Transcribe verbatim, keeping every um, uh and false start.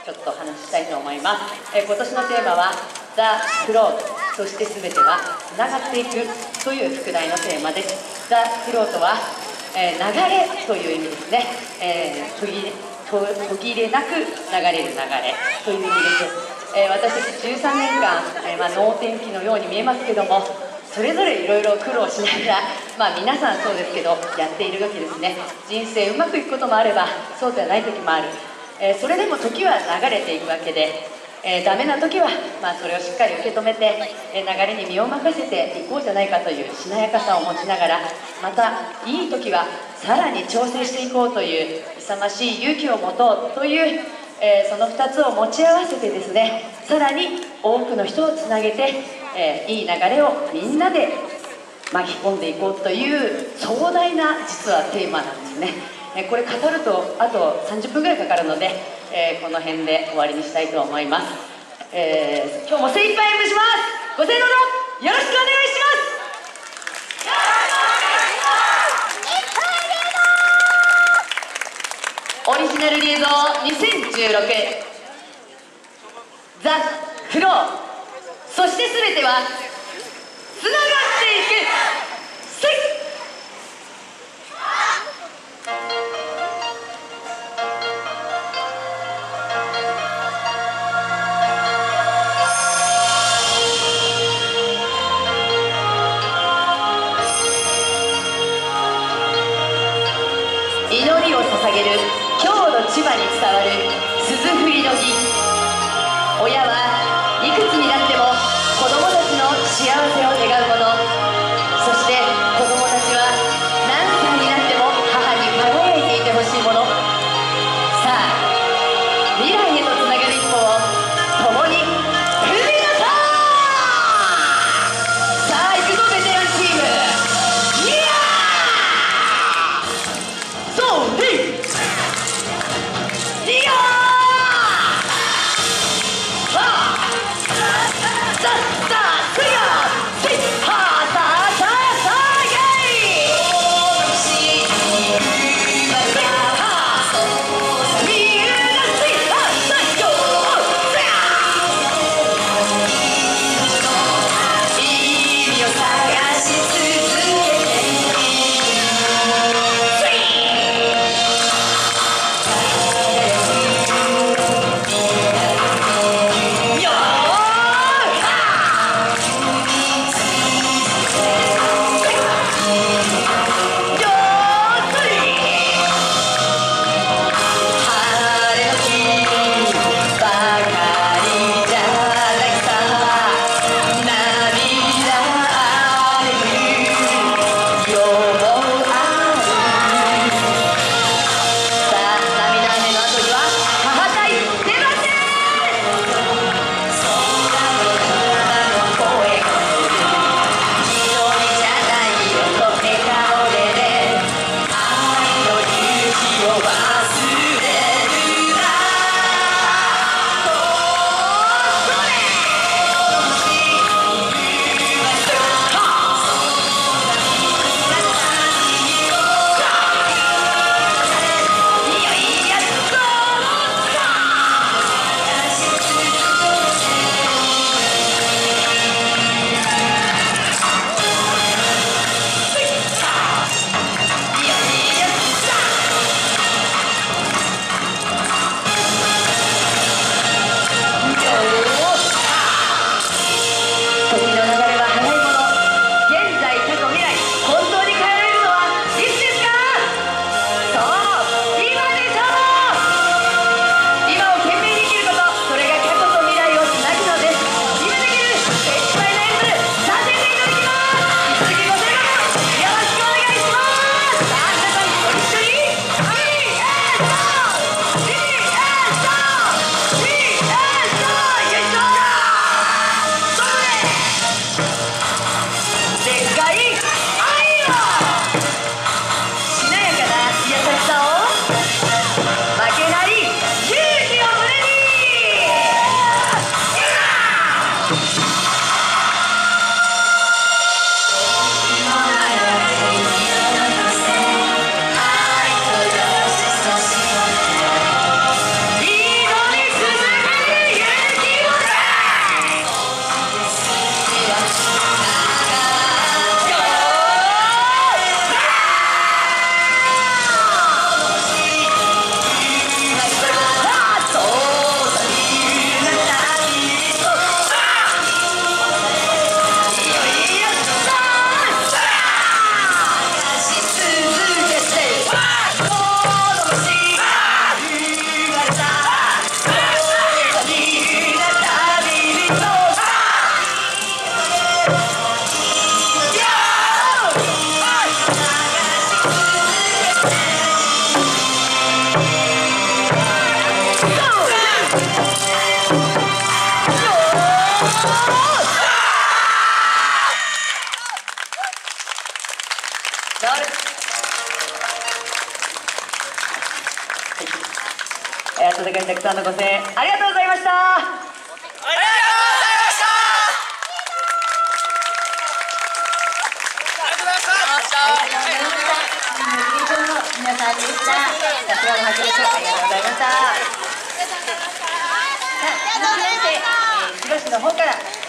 ちょっと話したいと思います。えー、今年のテーマは「ザ・フロート」、そして全てはつながっていくという副題のテーマです。ザ・フロートは、えー、流れという意味ですね。えー、途切れ途切れなく流れる流れという意味です。えー、私たちじゅうさんねんかん、えーまあ、能天気のように見えますけども、それぞれいろいろ苦労しながら、まあ、皆さんそうですけどやっているわけですね。人生うまくいくこともあればそうではない時もある。えー、それでも時は流れていくわけで、えー、ダメな時は、まあ、それをしっかり受け止めて、えー、流れに身を任せていこうじゃないかというしなやかさを持ちながら、またいい時はさらに挑戦していこうという勇ましい勇気を持とうという、えー、そのふたつを持ち合わせてですね、さらに多くの人をつなげて、えー、いい流れをみんなで巻き込んでいこうという壮大な実はテーマなんですね。えー、これ語るとあとさんじゅっぷんぐらいかかるので、えー、この辺で終わりにしたいと思います。えー、今日も精一杯演舞します。ご清聴よろしくお願いします。オリジナルリエゾーにせんじゅうろくザ・フロー、そして全てはつながっていく。せい祈りを捧げる今日の千葉に伝わる鈴振りの儀。親はいくつになっても子供たちの幸せを願うもの、そして子供たちは何歳になっても母に輝いていてほしいもの。さあ未来へとつなげる一歩を共に踏み出そう。さあ行くぞベテランチーム。いやーそうねいやーさんのご声援ありがとうございました。 ありがとうございました。ありがとうございました。 ありがとうございました。の皆さんでした。さすがの迫力ありがとうございました。さあ、続きまして、えー千葉市の方から